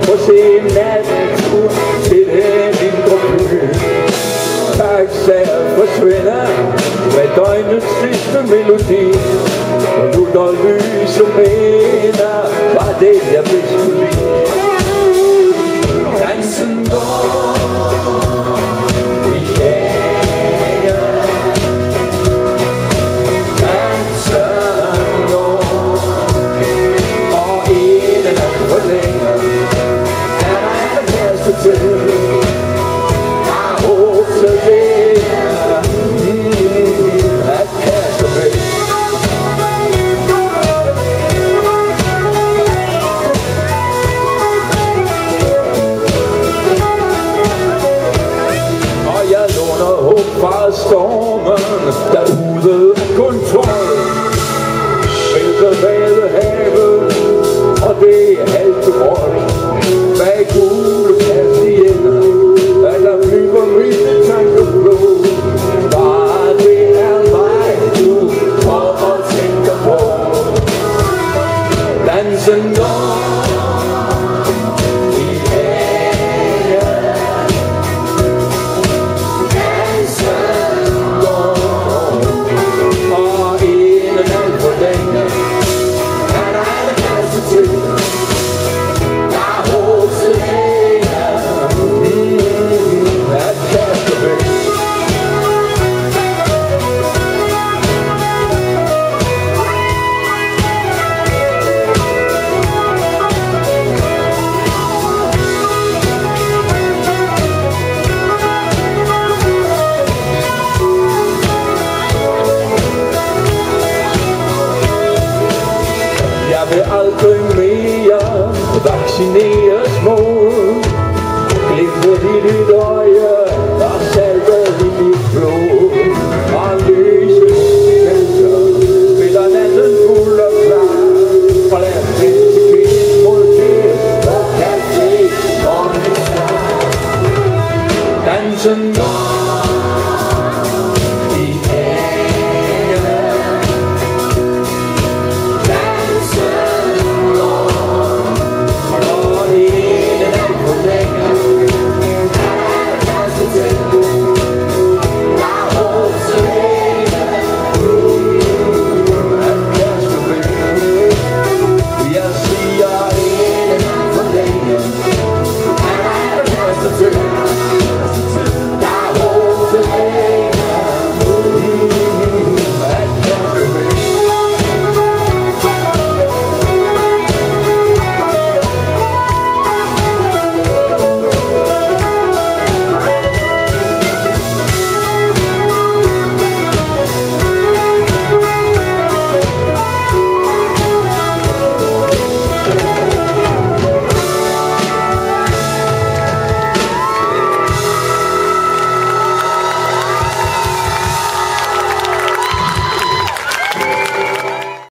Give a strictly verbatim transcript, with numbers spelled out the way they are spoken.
på se en nattur til den mindre by. Taxaer forsvinder med døgnets sidste melodi, og nu der lyser mener, var det jeg bedst kunne lide. Dansen går i gader, dansen går, og en nat for længe er der en kæreste til. Jeg håber det er mm, at kaste væk. Fra stormen, derude af kontrol, vælter Vadehavet, og det er halvt gråt. Bag gule kastier, at der flyver mine tanker blå. Bare det er mig, du får og tænker på. Dansen går i havet, jeg vil aldrig mere vaccineres mod glimtet i dit øje og saltet i dit blod. Og lyse musikanter spiller natten fuld og klar, og lad os vente til kvinden mod det, og kan det, og det er dansen går.